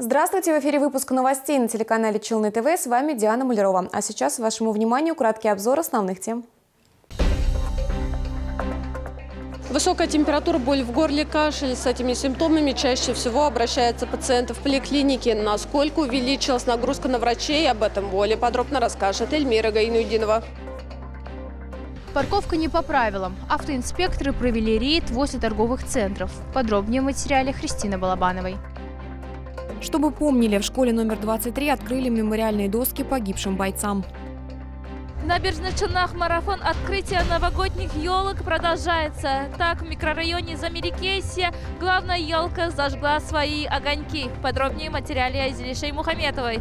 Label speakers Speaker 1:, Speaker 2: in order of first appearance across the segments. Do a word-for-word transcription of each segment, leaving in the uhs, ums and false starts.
Speaker 1: Здравствуйте! В эфире выпуск новостей на телеканале Челны ТВ. С вами Диана Малярова. А сейчас вашему вниманию краткий обзор основных тем.
Speaker 2: Высокая температура, боль в горле, кашель. С этими симптомами чаще всего обращаются пациенты в поликлинике. Насколько увеличилась нагрузка на врачей, об этом более подробно расскажет Эльмира Гайнутдинова.
Speaker 3: Парковка не по правилам. Автоинспекторы провели рейд возле торговых центров. Подробнее в материале Христины Балабановой.
Speaker 1: Чтобы помнили, в школе номер двадцать три открыли мемориальные доски погибшим бойцам.
Speaker 4: В Набережных Челнах марафон открытия новогодних елок продолжается. Так, в микрорайоне Замирикесье главная елка зажгла свои огоньки. Подробнее в материале Айзели Шеймухаметовой.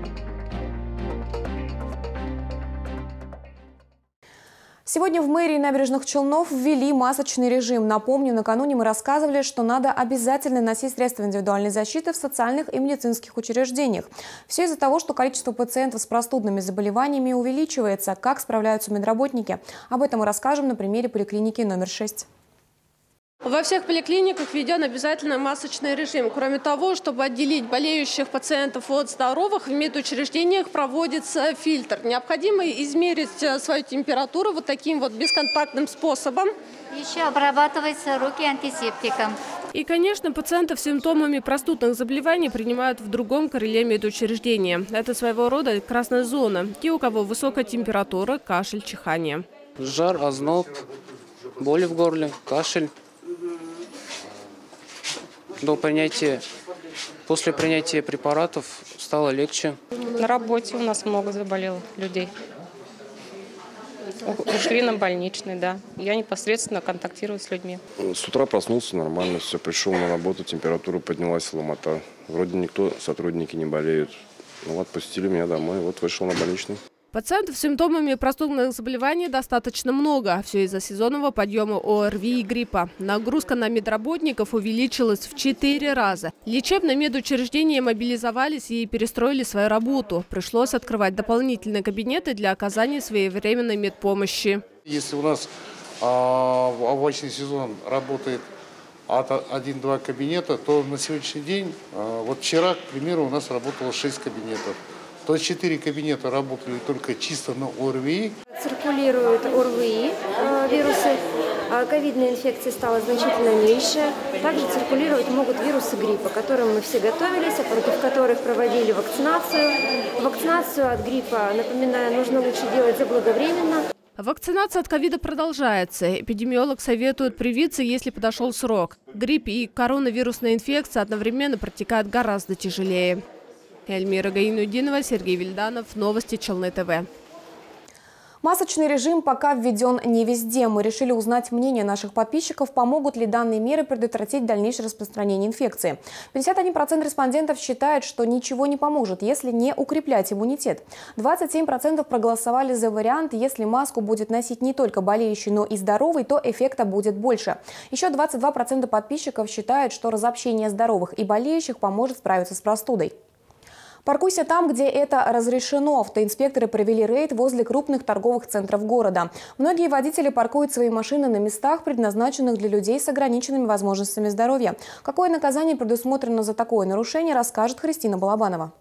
Speaker 1: Сегодня в мэрии Набережных Челнов ввели масочный режим. Напомню, накануне мы рассказывали, что надо обязательно носить средства индивидуальной защиты в социальных и медицинских учреждениях. Все из-за того, что количество пациентов с простудными заболеваниями увеличивается. Как справляются медработники? Об этом мы расскажем на примере поликлиники номер шесть.
Speaker 2: Во всех поликлиниках введен обязательно масочный режим. Кроме того, чтобы отделить болеющих пациентов от здоровых, в медучреждениях проводится фильтр. Необходимо измерить свою температуру вот таким вот бесконтактным способом.
Speaker 5: Еще обрабатываются руки антисептиком.
Speaker 2: И, конечно, пациентов с симптомами простудных заболеваний принимают в другом крыле медучреждения. Это своего рода красная зона. Те, у кого высокая температура, кашель, чихание.
Speaker 6: Жар, озноб, боли в горле, кашель. До принятия, после принятия препаратов стало легче.
Speaker 7: На работе у нас много заболело людей. Ушли на больничный, да. Я непосредственно контактирую с людьми.
Speaker 8: С утра проснулся нормально, все, пришел на работу, температура поднялась, ломота. Вроде никто, сотрудники не болеют. Ну, отпустили меня домой, вот вышел на больничный.
Speaker 2: Пациентов с симптомами простудных заболеваний достаточно много. Все из-за сезонного подъема ОРВИ и гриппа. Нагрузка на медработников увеличилась в четыре раза. Лечебные медучреждения мобилизовались и перестроили свою работу. Пришлось открывать дополнительные кабинеты для оказания своевременной медпомощи.
Speaker 9: Если у нас а, в овощный сезон работает один-два кабинета, то на сегодняшний день, а, вот вчера, к примеру, у нас работало шесть кабинетов. То есть четыре кабинета работали только чисто на ОРВИ.
Speaker 10: Циркулируют ОРВИ, э, вирусы, а ковидной инфекции стало значительно меньше. Также циркулировать могут вирусы гриппа, к которым мы все готовились, а против которых проводили вакцинацию. Вакцинацию от гриппа, напоминаю, нужно лучше делать заблаговременно.
Speaker 2: Вакцинация от ковида продолжается. Эпидемиолог советует привиться, если подошел срок. Грипп и коронавирусная инфекция одновременно протекают гораздо тяжелее. Эльмира Гайнутдинова, Сергей Вильданов. Новости Челны ТВ.
Speaker 1: Масочный режим пока введен не везде. Мы решили узнать мнение наших подписчиков, помогут ли данные меры предотвратить дальнейшее распространение инфекции. пятьдесят один процент респондентов считают, что ничего не поможет, если не укреплять иммунитет. двадцать семь процентов проголосовали за вариант, если маску будет носить не только болеющий, но и здоровый, то эффекта будет больше. Еще двадцать два процента подписчиков считают, что разобщение здоровых и болеющих поможет справиться с простудой. Паркуйся там, где это разрешено. Автоинспекторы провели рейд возле крупных торговых центров города. Многие водители паркуют свои машины на местах, предназначенных для людей с ограниченными возможностями здоровья. Какое наказание предусмотрено за такое нарушение, расскажет Христина Балабанова.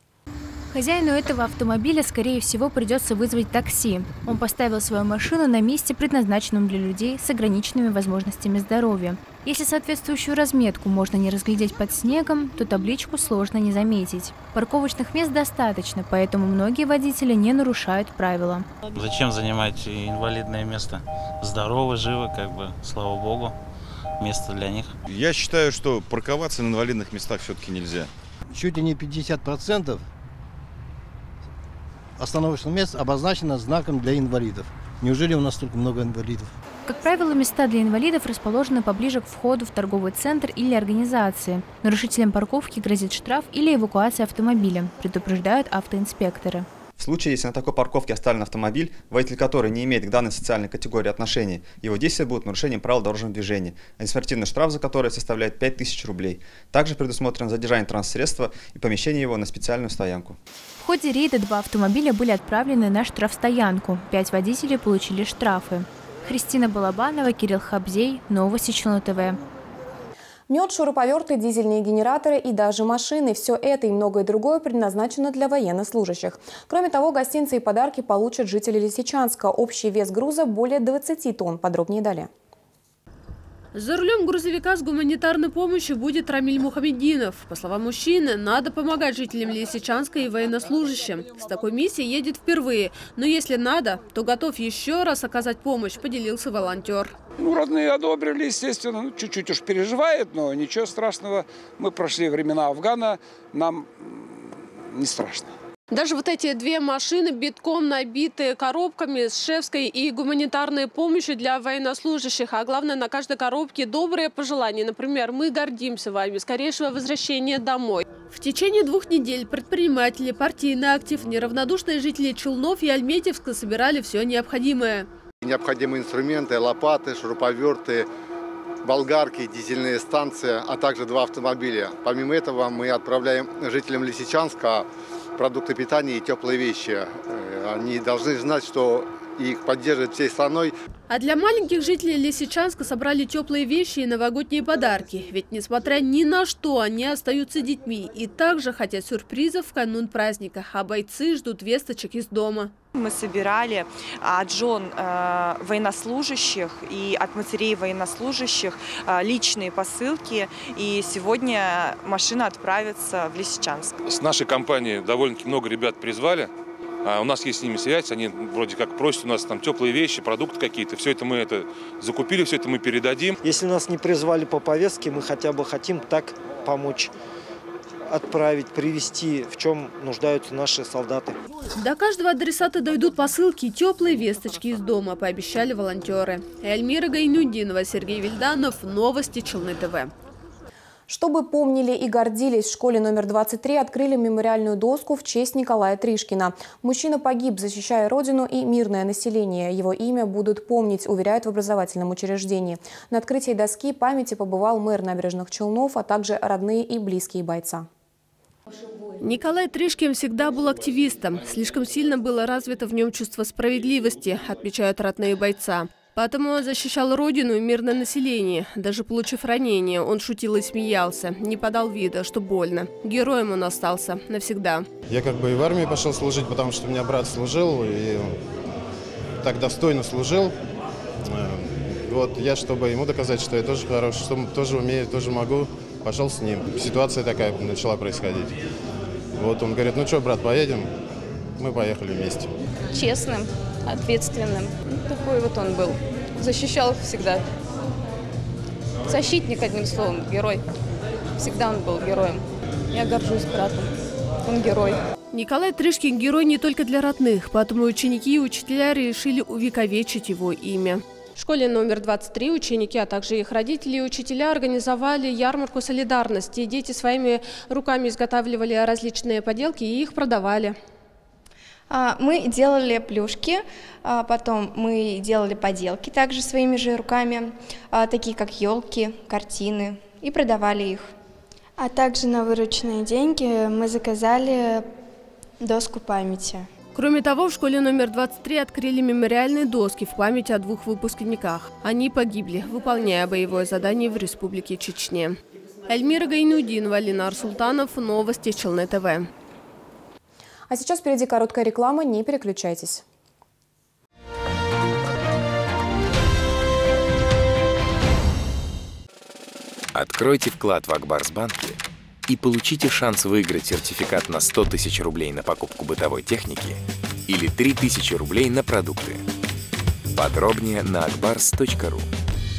Speaker 3: Хозяину этого автомобиля, скорее всего, придется вызвать такси. Он поставил свою машину на месте, предназначенном для людей с ограниченными возможностями здоровья. Если соответствующую разметку можно не разглядеть под снегом, то табличку сложно не заметить. Парковочных мест достаточно, поэтому многие водители не нарушают правила.
Speaker 11: Зачем занимать инвалидное место? Здоровы, живы, как бы, слава богу, место для них.
Speaker 12: Я считаю, что парковаться на инвалидных местах все-таки нельзя.
Speaker 13: Чуть ли не пятьдесят процентов остановочных мест обозначено знаком для инвалидов. Неужели у нас столько много инвалидов?
Speaker 3: Как правило, места для инвалидов расположены поближе к входу в торговый центр или организации. Нарушителям парковки грозит штраф или эвакуация автомобиля, предупреждают автоинспекторы.
Speaker 14: В случае, если на такой парковке оставлен автомобиль, водитель которой не имеет к данной социальной категории отношений, его действия будут нарушением правил дорожного движения, административный штраф за который составляет пять тысяч рублей. Также предусмотрено задержание транспортсредства и помещение его на специальную стоянку.
Speaker 3: В ходе рейда два автомобиля были отправлены на штрафстоянку. Пять водителей получили штрафы. Христина Балабанова, Кирилл Хабзей. Новости Челны ТВ.
Speaker 1: Мед, шуруповерты, дизельные генераторы и даже машины – все это и многое другое предназначено для военнослужащих. Кроме того, гостинцы и подарки получат жители Лисичанска. Общий вес груза – более двадцати тонн. Подробнее далее.
Speaker 2: За рулем грузовика с гуманитарной помощью будет Рамиль Мухамединов. По словам мужчины, надо помогать жителям Лисичанска и военнослужащим. С такой миссией едет впервые. Но если надо, то готов еще раз оказать помощь, поделился волонтер.
Speaker 15: Ну, родные одобрили, естественно. Ну, чуть-чуть уж переживает, но ничего страшного. Мы прошли времена Афгана, нам не страшно.
Speaker 2: Даже вот эти две машины битком набиты коробками с шефской и гуманитарной помощью для военнослужащих. А главное, на каждой коробке добрые пожелания. Например, мы гордимся вами, скорейшего возвращения домой. В течение двух недель предприниматели, партийный актив, неравнодушные жители Челнов и Альметьевска собирали все необходимое.
Speaker 16: Необходимые инструменты, лопаты, шуруповерты, болгарки, дизельные станции, а также два автомобиля. Помимо этого мы отправляем жителям Лисичанска продукты питания и теплые вещи. Они должны знать, что их поддерживают всей страной.
Speaker 2: А для маленьких жителей Лисичанска собрали теплые вещи и новогодние подарки. Ведь несмотря ни на что, они остаются детьми и также хотят сюрпризов в канун праздника. А бойцы ждут весточек из дома.
Speaker 17: Мы собирали от жен э, военнослужащих и от матерей военнослужащих э, личные посылки. И сегодня машина отправится в Лисичанск.
Speaker 18: С нашей компании довольно-таки много ребят призвали. А у нас есть с ними связь, они вроде как просят у нас там теплые вещи, продукты какие-то. Все это мы это закупили, все это мы передадим.
Speaker 19: Если нас не призвали по повестке, мы хотя бы хотим так помочь, отправить, привезти, в чем нуждаются наши солдаты.
Speaker 2: До каждого адресата дойдут посылки, теплые весточки из дома, пообещали волонтеры. Эльмира Гайнудинова, Сергей Вильданов, новости Челны ТВ.
Speaker 1: Чтобы помнили и гордились, в школе номер двадцать три открыли мемориальную доску в честь Николая Тришкина. Мужчина погиб, защищая родину и мирное население. Его имя будут помнить, уверяют в образовательном учреждении. На открытии доски памяти побывал мэр Набережных Челнов, а также родные и близкие бойца.
Speaker 2: Николай Тришкин всегда был активистом. Слишком сильно было развито в нем чувство справедливости, отмечают родные бойца. Поэтому он защищал родину и мирное население. Даже получив ранение, он шутил и смеялся. Не подал вида, что больно. Героем он остался навсегда.
Speaker 20: Я как бы и в армии пошел служить, потому что у меня брат служил. И так достойно служил. Вот я, чтобы ему доказать, что я тоже хороший, что тоже умею, тоже могу, пошел с ним. Ситуация такая начала происходить. Вот он говорит, ну что, брат, поедем? Мы поехали вместе.
Speaker 7: Честным, ответственным. Такой вот он был. Защищал всегда. Защитник, одним словом, герой. Всегда он был героем. Я горжусь братом. Он герой.
Speaker 2: Николай Тришкин – герой не только для родных, поэтому ученики и учителя решили увековечить его имя. В школе номер двадцать три ученики, а также их родители и учителя организовали ярмарку солидарности. Дети своими руками изготавливали различные поделки и их продавали.
Speaker 21: Мы делали плюшки, потом мы делали поделки также своими же руками, такие как елки, картины, и продавали их.
Speaker 22: А также на вырученные деньги мы заказали доску памяти.
Speaker 2: Кроме того, в школе номер двадцать три открыли мемориальные доски в память о двух выпускниках. Они погибли, выполняя боевое задание в Республике Чечня. Эльмира Гайнудинова, Ленар Султанов, новости Челны ТВ.
Speaker 1: А сейчас впереди короткая реклама, не переключайтесь.
Speaker 23: Откройте вклад в Акбарсбанке и получите шанс выиграть сертификат на сто тысяч рублей на покупку бытовой техники или три тысячи рублей на продукты. Подробнее на акбарс точка ру.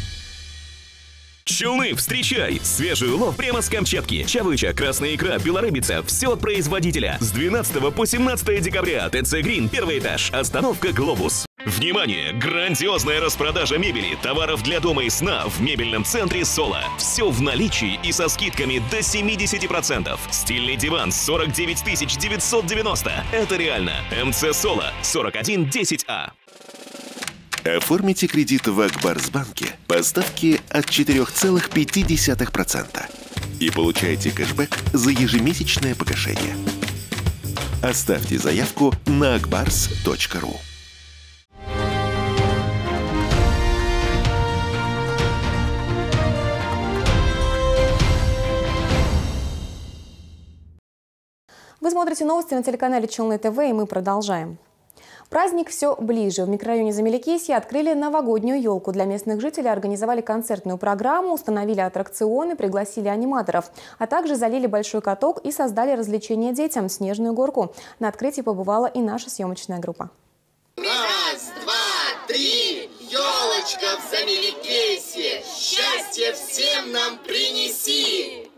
Speaker 24: Челны, встречай! Свежий улов прямо с Камчатки. Чавыча, красная икра, белорыбица. Все от производителя. С двенадцатого по семнадцатое декабря. ТЦ Грин, первый этаж. Остановка Глобус. Внимание! Грандиозная распродажа мебели, товаров для дома и сна в мебельном центре Соло. Все в наличии и со скидками до семидесяти процентов. Стильный диван сорок девять тысяч девятьсот девяносто. Это реально. МЦ Соло сорок один десять А.
Speaker 25: Оформите кредит в Акбарсбанке по ставке от четырёх целых пяти десятых процента и получайте кэшбэк за ежемесячное погашение. Оставьте заявку на акбарс точка ру.
Speaker 1: смотрите новости на телеканале Челны ТВ, и мы продолжаем. Праздник все ближе. В микрорайоне Замеликесье открыли новогоднюю елку. Для местных жителей организовали концертную программу, установили аттракционы, пригласили аниматоров. А также залили большой каток и создали развлечения детям – снежную горку. На открытии побывала и наша съемочная группа.
Speaker 4: Раз, два, три, елочка в Замеликесье, счастье всем нам принеси!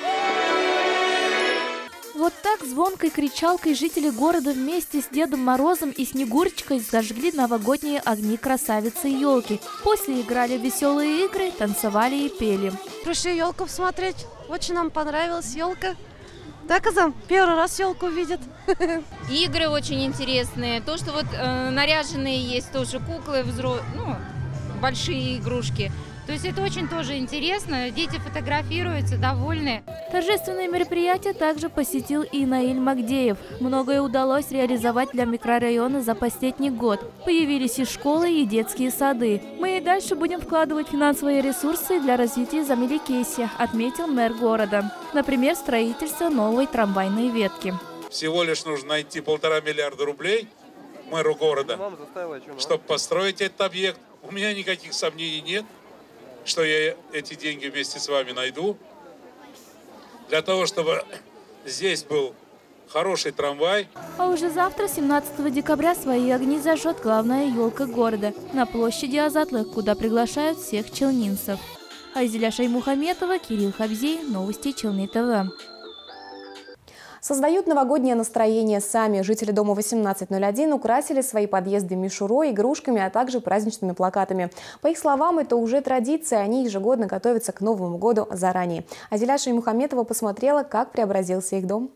Speaker 3: Вот так звонкой кричалкой жители города вместе с Дедом Морозом и Снегурочкой зажгли новогодние огни красавицы елки. После играли в веселые игры, танцевали и пели.
Speaker 5: Пришли елку посмотреть. Очень нам понравилась елка. Да, Казам? Первый раз елку видят.
Speaker 6: Игры очень интересные. То, что вот э, наряженные есть тоже куклы, взро... ну, большие игрушки. То есть это очень тоже интересно. Дети фотографируются, довольны.
Speaker 3: Торжественное мероприятие также посетил и Наиль Магдеев. Многое удалось реализовать для микрорайона за последний год. Появились и школы, и детские сады. Мы и дальше будем вкладывать финансовые ресурсы для развития Замеликесья, отметил мэр города. Например, строительство новой трамвайной ветки.
Speaker 8: Всего лишь нужно найти полтора миллиарда рублей мэру города, чтобы построить этот объект. У меня никаких сомнений нет, что я эти деньги вместе с вами найду, для того, чтобы здесь был хороший трамвай.
Speaker 3: А уже завтра, семнадцатого декабря, свои огни зажжет главная елка города на площади Азатлы, куда приглашают всех челнинцев. Айзеля Шаймухаметова, Кирилл Хабзей, новости Челны ТВ.
Speaker 1: Создают новогоднее настроение сами. Жители дома восемнадцать ноль один украсили свои подъезды мишурой, игрушками, а также праздничными плакатами. По их словам, это уже традиция. Они ежегодно готовятся к Новому году заранее. Азеля Шаймухаметова посмотрела, как преобразился их дом.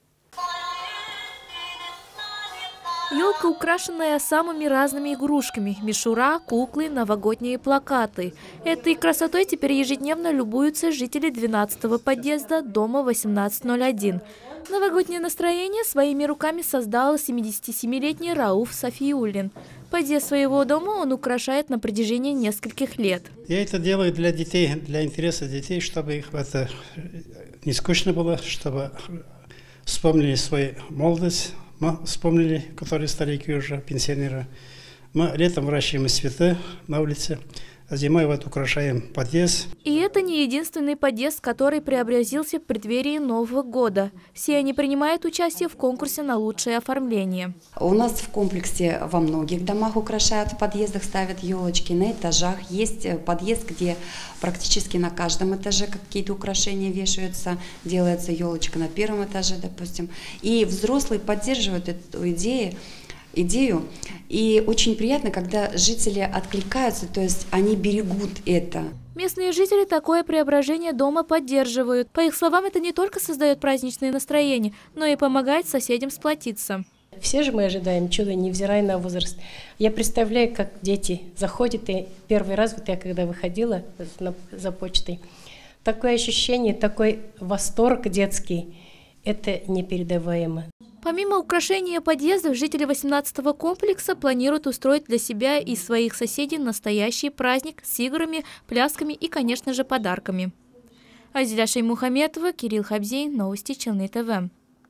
Speaker 3: Елка, украшенная самыми разными игрушками – мишура, куклы, новогодние плакаты. Этой красотой теперь ежедневно любуются жители двенадцатого подъезда дома восемнадцать ноль один. Новогоднее настроение своими руками создал семидесятисемилетний Рауф Софиуллин. Подъезд своего дома он украшает на протяжении нескольких лет.
Speaker 9: Я это делаю для детей, для интереса детей, чтобы их это не скучно было, чтобы вспомнили свою молодость. Мы вспомнили, которые старики уже, пенсионеры. Мы летом выращиваем цветы на улице, а зимой вот украшаем подъезд.
Speaker 3: И это не единственный подъезд, который преобразился в преддверии Нового года. Все они принимают участие в конкурсе на лучшее оформление.
Speaker 26: У нас в комплексе во многих домах украшают, в подъездах ставят елочки, на этажах. Есть подъезд, где практически на каждом этаже какие-то украшения вешаются, делается елочка на первом этаже, допустим. И взрослые поддерживают эту идею. идею. И очень приятно, когда жители откликаются, то есть они берегут это.
Speaker 3: Местные жители такое преображение дома поддерживают. По их словам, это не только создает праздничное настроение, но и помогает соседям сплотиться.
Speaker 27: Все же мы ожидаем чуда, невзирая на возраст. Я представляю, как дети заходят, и первый раз, вот я когда выходила за почтой, такое ощущение, такой восторг детский, это непередаваемо.
Speaker 3: Помимо украшения подъездов, жители восемнадцатого комплекса планируют устроить для себя и своих соседей настоящий праздник с играми, плясками и, конечно же, подарками. Азеля Шаймухаметова, Кирилл Хабзей, новости Челны ТВ.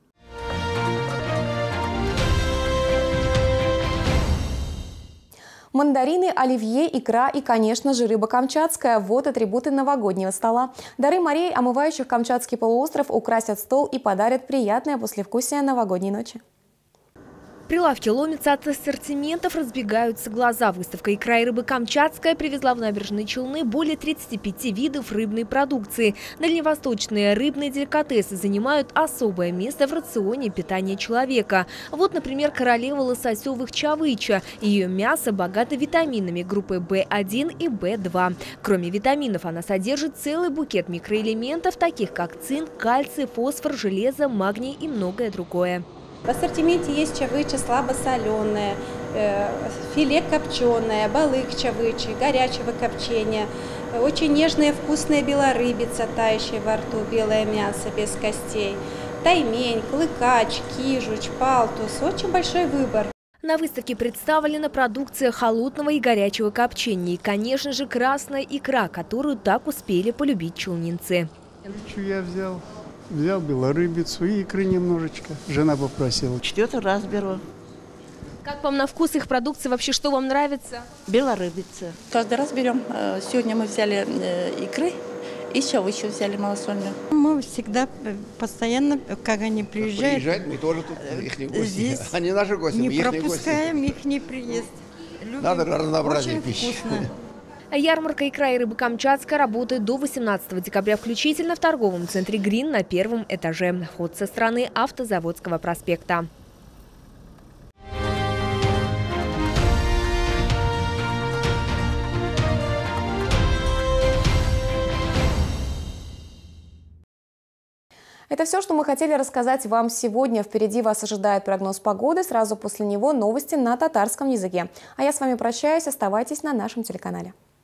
Speaker 1: Мандарины, оливье, икра и, конечно же, рыба камчатская – вот атрибуты новогоднего стола. Дары морей, омывающих Камчатский полуостров, украсят стол и подарят приятное послевкусие новогодней ночи.
Speaker 28: Прилавки ломятся от ассортиментов, разбегаются глаза. Выставка «Икра и рыба камчатская» привезла в набережные Челны более тридцати пяти видов рыбной продукции. Дальневосточные рыбные деликатесы занимают особое место в рационе питания человека. Вот, например, королева лососевых чавыча. Ее мясо богато витаминами группы бэ один и бэ два. Кроме витаминов, она содержит целый букет микроэлементов, таких как цинк, кальций, фосфор, железо, магний и многое другое.
Speaker 29: В ассортименте есть чавыча слабосоленая, э, филе копченое, балык чавычи, горячего копчения, очень нежная вкусная белорыбица, тающая во рту, белое мясо без костей, таймень, клыкач, кижуч, палтус, очень большой выбор.
Speaker 28: На выставке представлена продукция холодного и горячего копчения и, конечно же, красная икра, которую так успели полюбить челнинцы.
Speaker 30: Я взял
Speaker 10: Взял белорыбицу и икры немножечко. Жена попросила.
Speaker 11: Четвертый раз беру.
Speaker 28: Как вам на вкус их продукции? Вообще, что вам нравится?
Speaker 11: Белорыбица.
Speaker 12: Каждый раз берем. Сегодня мы взяли икры. И еще еще взяли малосольную.
Speaker 13: Мы всегда, постоянно, как они приезжают,
Speaker 14: приезжают, мы тоже тут их не гости.
Speaker 13: Здесь
Speaker 14: Они наши гости,
Speaker 13: не
Speaker 14: мы их
Speaker 13: пропускаем
Speaker 14: не
Speaker 13: их не приезд. Любим.
Speaker 14: Надо разнообразие пищи.
Speaker 28: Ярмарка икра и рыбы Камчатская работает до восемнадцатого декабря включительно в торговом центре «Грин» на первом этаже. Вход со стороны Автозаводского проспекта.
Speaker 1: Это все, что мы хотели рассказать вам сегодня. Впереди вас ожидает прогноз погоды. Сразу после него новости на татарском языке. А я с вами прощаюсь. Оставайтесь на нашем телеканале.